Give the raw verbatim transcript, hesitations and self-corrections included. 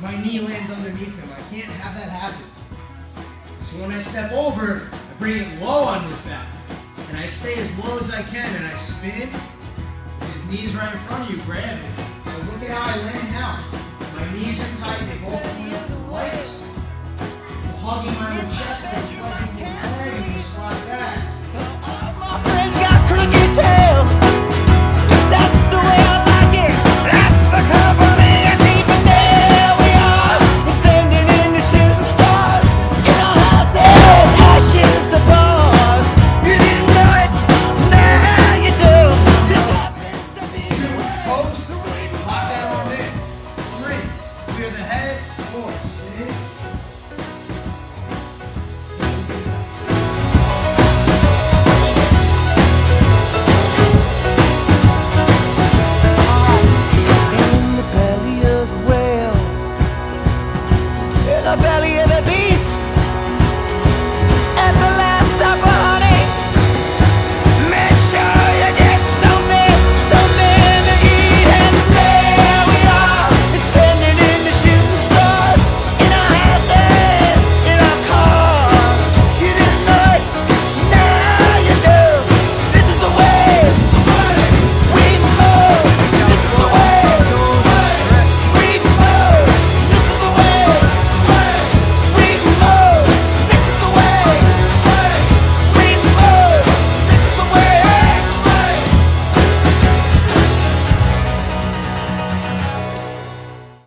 my knee lands underneath him. I can't have that happen. So when I step over, I bring it low on his back. And I stay as low as I can, and I spin. His knees right in front of you, grab it. So look at how I land now. My knees are tight, they both point up to the lights. I'm hugging my own chest, and hugging my leg, and slide back. My friends got crooked tails. That's the way I like it. That's the company. And even there we are. We're standing in the shooting stars. In our houses, ashes the bars. You didn't know it, now you do. This happens to me. Two, post, lock that arm in. Three, clear the head, force.